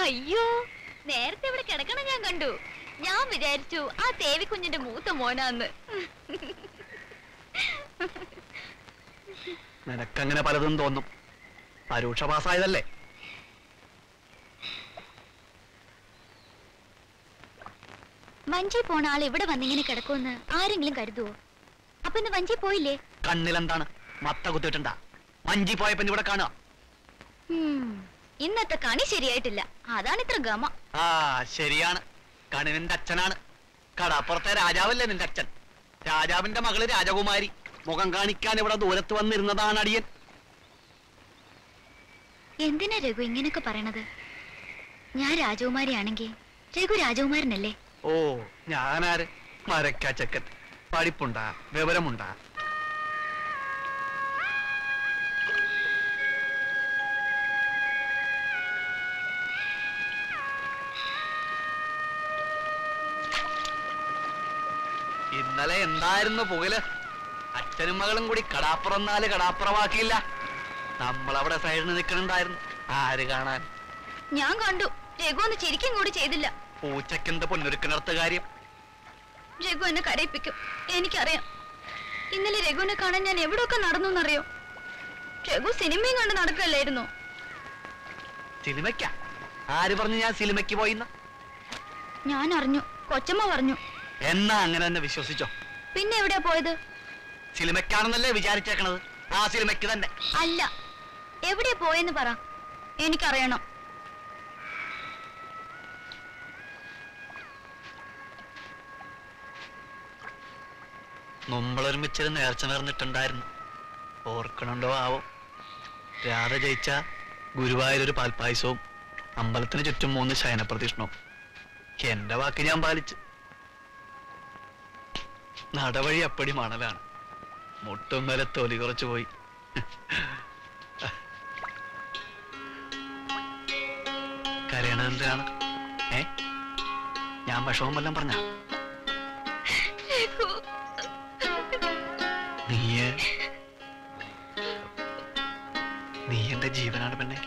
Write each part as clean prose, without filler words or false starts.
അയ്യോ, നേരത്തെ ഇവിടെ കിടക്കണം ഞാൻ കണ്ടു. ഞാൻ വിചാരിച്ചു ആ ദേവി കുഞ്ഞിന്റെ മൂത്ത മോനാന്ന്. നിനക്കങ്ങനെ പലതും തോന്നും. പരീക്ഷ പാസ്സായതല്ലേ? വഞ്ചി പോണ ആൾ ഇവിടെ വന്നിങ്ങനെ കിടക്കുമെന്ന് ആരെങ്കിലും കരുതുവോ? അപ്പൊ ഇന്ന് വഞ്ചി പോയില്ലേ? കണ്ണിലെന്താണ് മത്ത കുത്തിട്ടുണ്ടാ? വഞ്ചി പോയപ്പോ ഇവിടെ കാണുക. ഇന്നത്തെ കണി ശരിയായിട്ടില്ല, അതാണ് ഇത്ര ഗമ. ആ ശരിയാണ്, കണി നിന്റെ അച്ഛനാണ്. കടാപ്പുറത്തെ രാജാവല്ലേ നിന്റെ അച്ഛൻ? രാജാവിന്റെ മകള് രാജകുമാരി. മുഖം കാണിക്കാൻ ഇവിടെ ദൂരത്ത് വന്നിരുന്നതാണ് അടിയൻ. എന്തിനാ രഘു ഇങ്ങനെയൊക്കെ പറയണത്? ഞാൻ രാജകുമാരിയാണെങ്കിൽ രഘു രാജകുമാരനല്ലേ? ഓ, ഞാനാര്? മരക്കാ ചക്കൻ. പഠിപ്പുണ്ടാ, വിവരമുണ്ടാ? ഇന്നലെ എന്തായിരുന്നു പുകല്? അച്ഛനും മകളും കൂടി കടാപ്പുറന്നാല് കടാപ്പുറമാക്കിയില്ല. നമ്മളവിടെ സൈഡിൽ നിൽക്കണുണ്ടായിരുന്നു. ആര് കാണാൻ? ഞാൻ കണ്ടു. രഘു ഒന്ന് ചിരിക്കും കൂടി ചെയ്തില്ല. പൂച്ചക്കെന്ത് പൊന്നൊരുക്കിനർത്ത കാര്യം? രഘു എന്നെ കരയിപ്പിക്കും, എനിക്കറിയാം. ഇന്നലെ രഘുവിനെ കാണാൻ ഞാൻ എവിടെയൊക്കെ നടന്നു എന്നറിയോ? രഘു സിനിമയും കണ്ട് നടക്കല്ലായിരുന്നു. സിനിമയ്ക്ക? ആര് പറഞ്ഞു ഞാൻ സിനിമയ്ക്ക് പോയിന്ന്? ഞാൻ അറിഞ്ഞു, കൊച്ചമ്മ പറഞ്ഞു. എന്നാ അങ്ങനെ തന്നെ വിശ്വസിച്ചോ? പിന്നെ എവിടെയാ പോയത്? സിനിമയ്ക്കാണെന്നല്ലേ വിചാരിച്ചേക്കണത്? ആ സിനിമയ്ക്ക് തന്നെ. അല്ല, എവിടെയാ പോയെന്ന് പറ, എനിക്കറിയണം. നമ്മളൊരുമിച്ചൊരു നേർച്ച നേർന്നിട്ടുണ്ടായിരുന്നു. ഓർക്കണുണ്ടോ ആവോ? രാധ ജയിച്ച ഗുരുവായൂരൊരു പാൽപ്പായസവും അമ്പലത്തിന് ചുറ്റും 3 ശയനപ്രദക്ഷിണവും. എന്റെ വാക്ക് ഞാൻ പാലിച്ചു. നടവഴി അപ്പടി മണലാണ്. മുട്ടും വരെ തൊലി കുറച്ചു പോയി. കരയണതെന്തിനാണ്? ഞാൻ വിഷമം വല്ലതും പറഞ്ഞ? നീ എന്റെ ജീവനാണ് പെണ്ണെ.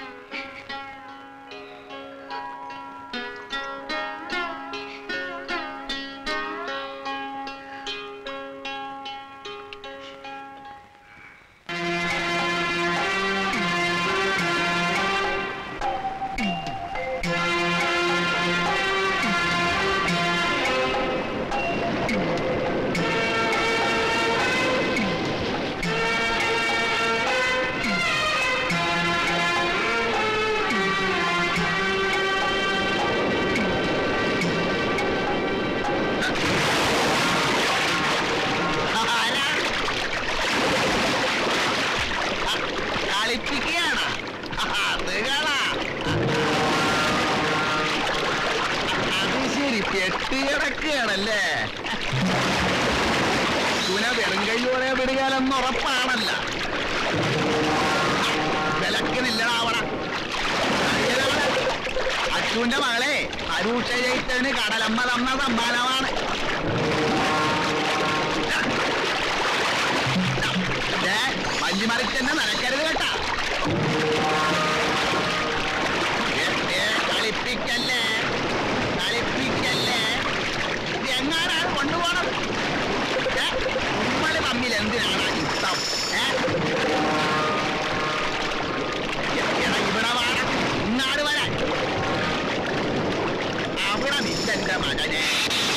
പെട്ടിയടക്കുകയാണല്ലേ? തുന വെറുങ്കയോടെ വിടുകാലെന്ന് ഉറപ്പാണല്ല. വിലക്കുന്നില്ലടാവണ. അച്ഛന്റെ മകളെ പരീക്ഷ ജയിച്ചതിന് കടലമ്മ തന്ന സമ്മാനമാണ്. വല്യമറിച്ചെന്നെ നനക്കരുത് കേട്ടാ. കളിപ്പിക്കല്ലേ കളിപ്പിക്കല്ലേ. എങ്ങാനാണ് കൊണ്ടുപോകണം? നമ്മള് തമ്മിൽ എന്തിനാണ് യുദ്ധം? ഇവിടെ വേണം ഇങ്ങാട് വരാൻ. അവിടെ നിന്റെ മകനെ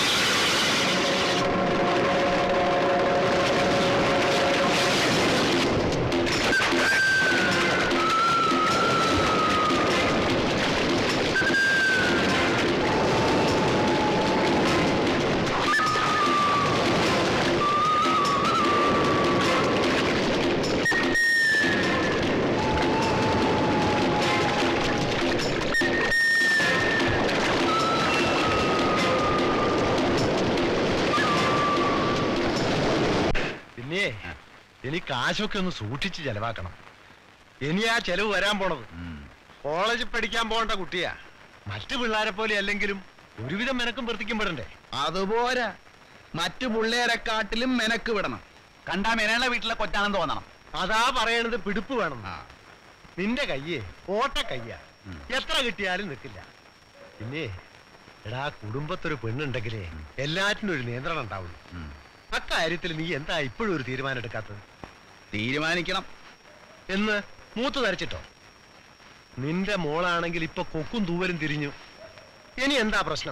ഇനി കാശൊക്കെ ഒന്ന് സൂക്ഷിച്ച് ചെലവാക്കണം. ഇനി ആ ചെലവ് വരാൻ പോണത് കോളേജിൽ പഠിക്കാൻ പോകേണ്ട കുട്ടിയാ. മറ്റു പിള്ളേരെ പോലെ അല്ലെങ്കിലും ഒരുവിധം മെനക്കും വൃത്തിക്കും പെടണ്ടേ? അതുപോരാ, മറ്റു പിള്ളേരെക്കാട്ടിലും മെനക്ക് വിടണം. കണ്ടാ മെനയുടെ വീട്ടിലെ കൊച്ചാണെന്ന് തോന്നണം. അതാ പറയണത്, പിടിപ്പ് വേണം. നിന്റെ കയ്യേ ഓട്ട കയ്യാ. എത്ര കിട്ടിയാലും നിൽക്കില്ല. പിന്നെ എടാ, കുടുംബത്തൊരു പെണ്ണുണ്ടെങ്കിലേ എല്ലാറ്റിനും ഒരു നിയന്ത്രണം ഉണ്ടാവുള്ളൂ. അക്കാര്യത്തിൽ നീ എന്താ ഇപ്പോഴും ഒരു തീരുമാനം എടുക്കാത്തത്? തീരുമാനിക്കണം എന്ന് മൂത്ത് ധരിച്ചിട്ടോ? നിന്റെ മോളാണെങ്കിൽ ഇപ്പൊ കൊക്കും തൂവലും തിരിഞ്ഞു. ഇനി എന്താ പ്രശ്നം?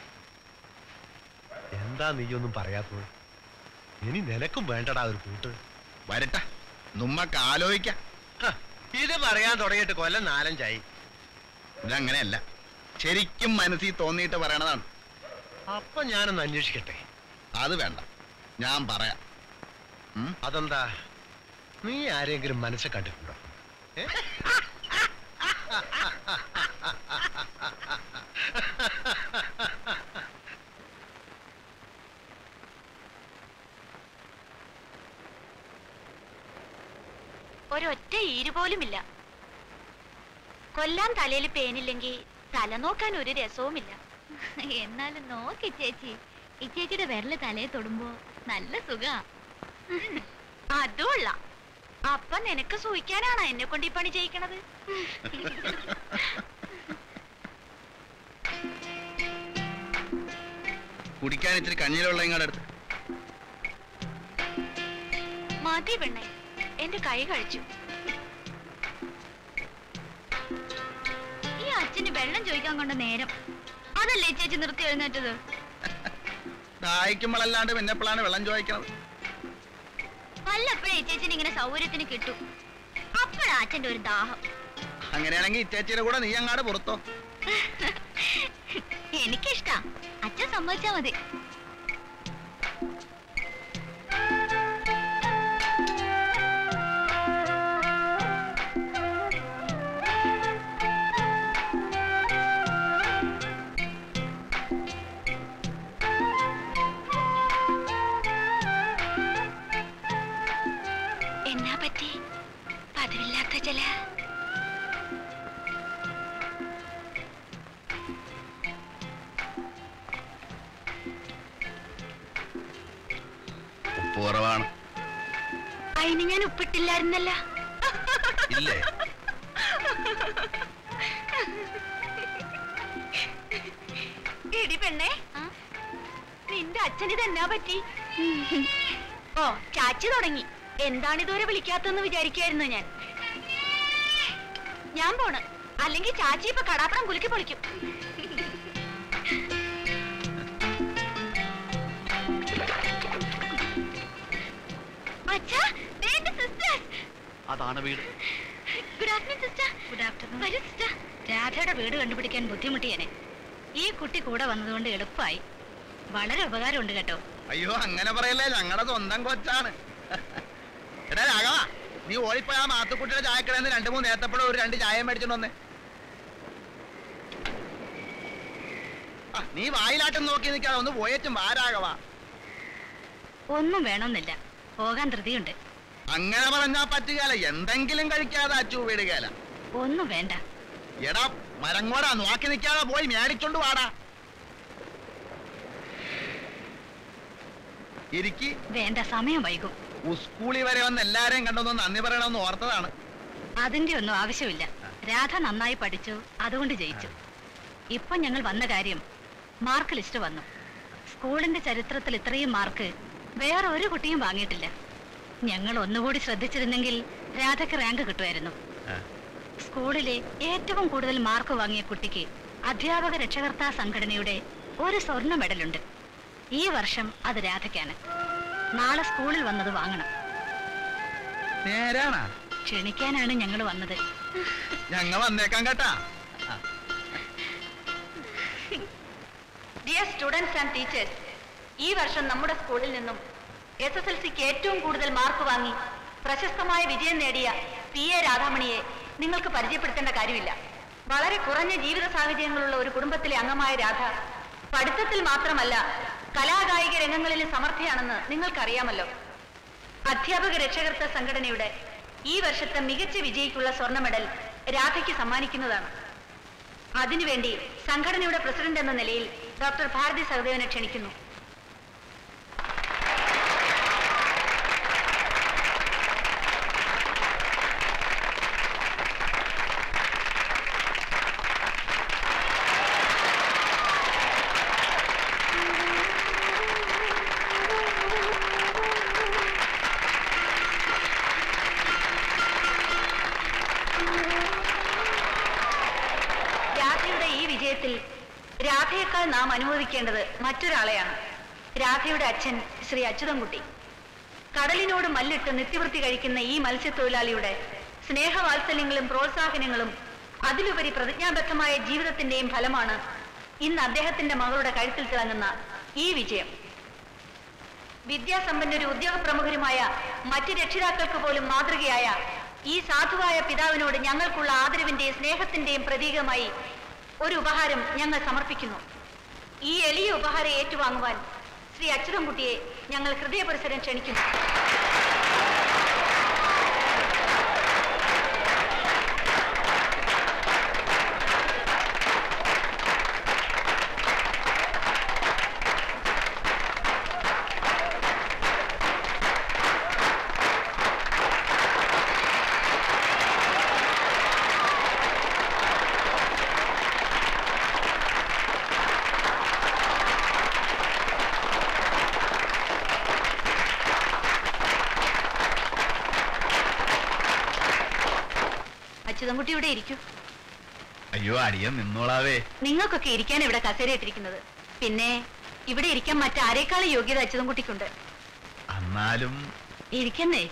എന്താ നീയൊന്നും പറയാത്തത്? ഇനി നിനക്കും വേണ്ടടാ ഒരു കൂട്ട്. വരട്ടെ, നമ്മക്ക് ആലോചിക്കാം. ഇത് പറയാൻ തുടങ്ങിയിട്ട് കൊല്ലം 4-5 ഇതങ്ങനെയല്ല, ശരിക്കും മനസ്സിൽ തോന്നിയിട്ട് പറയണതാണ്. അപ്പൊ ഞാനൊന്ന് അന്വേഷിക്കട്ടെ. അത് വേണ്ട, ഞാൻ പറയാം. അതെന്താ, നീ ആരെങ്കിലും മനസ്സിൽ കണ്ടിട്ടുണ്ടോ? ഒരൊറ്റ ഈര് പോലുമില്ല. കൊല്ലാൻ തലയിൽ പേനില്ലെങ്കിൽ തല നോക്കാൻ ഒരു രസവുമില്ല. എന്നാലും നോക്കി ചേച്ചി, ഈ ചേച്ചിയുടെ വിരല് തലയെ തൊടുമ്പോ നല്ല സുഖാ. അതുള്ള അപ്പൊ നിനക്ക് സൂഹിക്കാനാണോ എന്നെ കൊണ്ട് ഈ പണി ചെയ്യിക്കണത്? കുടിക്കാൻ ഇച്ചിരി കഞ്ഞിലുള്ള ഇങ്ങോട്ട് മതി പെണ്ണെ, എന്റെ കൈ കഴിച്ചു. ഈ അച്ഛന് വെള്ളം ചോദിക്കാൻ കൊണ്ട നേരം അതല്ലേ ചേച്ചി നിർത്തി എഴുന്നേറ്റത്? ദാഹിക്കുമ്പോഴല്ലാണ്ട് പിന്നെ എപ്പോഴാണ് വെള്ളം ചോദിക്കണത്? വല്ലപ്പോഴേ ചേച്ചിന് ഇങ്ങനെ സൗകര്യത്തിന് കിട്ടും. അപ്പോഴാ അച്ഛന്റെ ഒരു ദാഹം. അങ്ങനെയാണെങ്കിൽ ഇറ്റേച്ചിയുടെ കൂടെ നീ അങ്ങാട് പുറത്തോ? എനിക്കിഷ്ടാ, അച്ഛൻ സമ്മതിച്ചാ മതി. എന്നാ പറ്റി? പതിവില്ലാത്ത ചില കുറവാണ്. അതിന് ഞാൻ ഉപ്പിട്ടില്ലായിരുന്നല്ല. ഇല്ലേ? എടി പെണ്ണേ, നിന്റെ അച്ഛന് ഇതെന്നാ പറ്റി? ഓ, ചാച്ചി തുടങ്ങി. എന്താണ് ഇതുവരെ വിളിക്കാത്തെന്ന് വിചാരിക്കായിരുന്നു ഞാൻ. ഞാൻ പോണ്, അല്ലെങ്കിൽ ചാച്ചി ഇപ്പൊ കടാപ്പണം കുലുക്കി പൊളിക്കും. അതാണ് വീട്. Good afternoon sister. Good afternoon. വരൂ സിസ്റ്റർ. രാധയുടെ വീട് കണ്ടുപിടിക്കാൻ ബുദ്ധിമുട്ടിയനെ. ഈ കുട്ടി കൂടെ വന്നതുകൊണ്ട് എളുപ്പമായി. വളരെ ഉപകാരമുണ്ട് കേട്ടോ. അയ്യോ, അങ്ങനെ പറയല്ലേ, ഞങ്ങളുടെ സ്വന്തം കൊച്ചാണ്. എടാ രാഘവ, നീ ഓടിപ്പോയി ആ മാത്തുക്കുട്ടിയുടെ ചായക്കടയിൽ നിന്ന് 2-3 നേരത്തപ്പോഴും ഒരു 2 ചായ മേടിച്ചോണ്ട് വന്നേ. നീ വായിലാട്ടം നോക്കി നിൽക്കാതെ ഒന്ന് പോയേച്ചും വാ രാഘവ. ഒന്നും വേണമെന്നില്ല, പോകാൻ ധൃതിയുണ്ട്. അങ്ങനെ പറഞ്ഞാ പറ്റുകയല്ല, എന്തെങ്കിലും കഴിക്കാതെ അച്ചു വീടുകയല്ല. ഒന്നും വേണ്ട. എടാ മരങ്ങോടാ, നോക്കി നിൽക്കാതെ പോയി മേടിച്ചോണ്ട് വാടാ. ഇരിക്കി. വേണ്ട, സമയം വൈകും. സ്കൂളിൽ വരെ വന്ന് എല്ലാരെയും കണ്ടൊന്ന് നന്ദി പറയണമെന്ന് ഓർത്തതാണ്. അതിന്റെ ഒന്നും ആവശ്യമില്ല. രാധ നന്നായി പഠിച്ചു, അതുകൊണ്ട് ജയിച്ചു. ഇപ്പൊ ഞങ്ങൾ വന്ന കാര്യം, മാർക്ക് ലിസ്റ്റ് വന്നു. സ്കൂളിന്റെ ചരിത്രത്തിൽ ഇത്രയും മാർക്ക് വേറെ ഒരു കുട്ടിയും വാങ്ങിയിട്ടില്ല. ഞങ്ങൾ ഒന്നുകൂടി ശ്രദ്ധിച്ചിരുന്നെങ്കിൽ രാധയ്ക്ക് റാങ്ക് കിട്ടുമായിരുന്നു. സ്കൂളിലെ ഏറ്റവും കൂടുതൽ മാർക്ക് വാങ്ങിയ കുട്ടിക്ക് അധ്യാപക രക്ഷകർത്താ സംഘടനയുടെ ഒരു സ്വർണ്ണ മെഡലുണ്ട്. ഈ വർഷം അത് രാധയ്ക്കാണ്. നാളെ സ്കൂളിൽ വന്നത് വാങ്ങണം. നേരാണോ? ക്ഷണിക്കാനാണ് ഞങ്ങൾ വന്നത്. ഞങ്ങൾ വന്നേക്കാം കേട്ടാ. ഡിയർ സ്റ്റുഡൻസ് ആൻഡ് ടീച്ചേഴ്സ്, ഈ വർഷം നമ്മുടെ സ്കൂളിൽ നിന്നും SSLCക്ക് ഏറ്റവും കൂടുതൽ മാർക്ക് വാങ്ങി പ്രശസ്തമായ വിജയം നേടിയ PA രാധാമണിയെ നിങ്ങൾക്ക് പരിചയപ്പെടുത്തേണ്ട കാര്യമില്ല. വളരെ കുറഞ്ഞ ജീവിത സാഹചര്യങ്ങളുള്ള ഒരു കുടുംബത്തിലെ അംഗമായ രാധ പഠിത്തത്തിൽ മാത്രമല്ല കലാകായിക രംഗങ്ങളിൽ സമർത്ഥയാണെന്ന് നിങ്ങൾക്കറിയാമല്ലോ. അധ്യാപക രക്ഷകർത്താ സംഘടനയുടെ ഈ വർഷത്തെ മികച്ച വിജയിക്കുള്ള സ്വർണ്ണ മെഡൽ രാധയ്ക്ക് സമ്മാനിക്കുന്നതാണ്. അതിനുവേണ്ടി സംഘടനയുടെ പ്രസിഡന്റ് എന്ന നിലയിൽ ഡോക്ടർ ഭാരതി സഹദേവനെ ക്ഷണിക്കുന്നു. വിജയത്തിൽ രാധയേക്കാൾ നാം അനുമോദിക്കേണ്ടത് മറ്റൊരാളെയാണ്. രാധയുടെ അച്ഛൻ ശ്രീ അച്യുതൻകുട്ടി. കടലിനോട് മല്ലിട്ട് നിത്യവൃത്തി കഴിക്കുന്ന ഈ മത്സ്യത്തൊഴിലാളിയുടെ സ്നേഹവാത്സല്യങ്ങളും പ്രോത്സാഹനങ്ങളും അതിലുപരി പ്രതിജ്ഞാബദ്ധമായ ജീവിതത്തിന്റെയും ഫലമാണ് ഇന്ന് അദ്ദേഹത്തിന്റെ മകളുടെ കഴുത്തിൽ തിളങ്ങുന്ന ഈ വിജയം. വിദ്യാസമ്പന്നരും ഉദ്യോഗപ്രമുഖരുമായ മറ്റ് രക്ഷിതാക്കൾക്ക് പോലും മാതൃകയായ ഈ സാധുവായ പിതാവിനോട് ഞങ്ങൾക്കുള്ള ആദരവിന്റെയും സ്നേഹത്തിന്റെയും പ്രതീകമായി ഒരു ഉപഹാരം ഞങ്ങൾ സമർപ്പിക്കുന്നു. ഈ എളിയ ഉപഹാരം ഏറ്റുവാങ്ങുവാൻ ശ്രീ അച്യുതൻകുട്ടിയെ ഞങ്ങൾ ഹൃദയപരിസരം ക്ഷണിക്കുന്നു. അച്യുതൻകുട്ടി ഇവിടെ ഇരിക്കൂ. അയ്യോ അടിയൻ നിന്നോളാവേ. നിങ്ങൾക്കൊക്കെ ഇരിക്കാൻ ഇവിടെ കസേരയിട്ടിരിക്കുന്നത്. പിന്നെ ഇവിടെ ഇരിക്കാൻ മറ്റാരേക്കാളും യോഗ്യത അച്യുതൻകുട്ടിക്കുണ്ട്. എന്നാലും ഇരിക്കുന്നേ.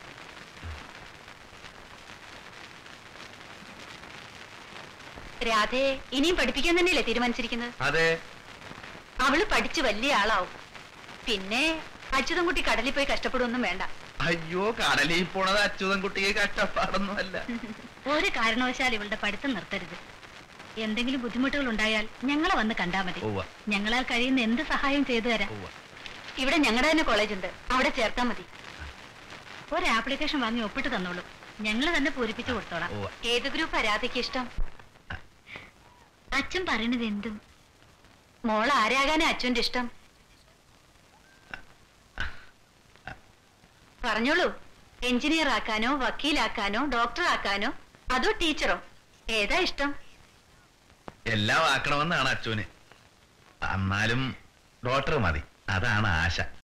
രാധയെ ഇനിയും പഠിപ്പിക്കാൻ തന്നെയല്ലേ തീരുമാനിച്ചിരിക്കുന്നത്? അതെ. അവള് പഠിച്ച് വലിയ ആളാവും. പിന്നെ അച്യുതൻകുട്ടി കടലിൽ പോയി കഷ്ടപ്പെടുവൊന്നും വേണ്ട. അയ്യോ കടലിൽ പോണത് അച്യുതൻകുട്ടിക്ക് കഷ്ടപ്പാടൊന്നുമല്ല. ഒരു കാരണവശാൽ ഇവളുടെ പഠിത്തം നിർത്തരുത്. എന്തെങ്കിലും ബുദ്ധിമുട്ടുകൾ ഉണ്ടായാൽ ഞങ്ങളെ വന്ന് കണ്ടാ മതി. ഞങ്ങളാൽ കഴിയുന്ന എന്ത് സഹായം ചെയ്തു തരാം. ഇവിടെ ഞങ്ങളുടെ തന്നെ കോളേജ് ഉണ്ട്, അവിടെ ചേർത്താൽ മതി. ഒരു ആപ്ലിക്കേഷൻ വാങ്ങി ഒപ്പിട്ട് തന്നോളൂ, ഞങ്ങൾ തന്നെ പൂരിപ്പിച്ചു കൊടുത്തോളാം. ഏത് ഗ്രൂപ്പ് രാധയ്ക്ക് ഇഷ്ടം? അച്ഛൻ പറയണത് എന്തും. മോൾ ആരാകാനാ അച്ഛൻ്റെ ഇഷ്ടം? പറഞ്ഞോളൂ. എഞ്ചിനീയർ ആക്കാനോ, വക്കീലാക്കാനോ, ഡോക്ടർ ആക്കാനോ, അതോ ടീച്ചറോ? ഏതാ ഇഷ്ടം? എല്ലാം ആക്കണമെന്നാണ് അച്ഛന്. എന്നാലും ഡോക്ടർ മതി, അതാണ് ആശ.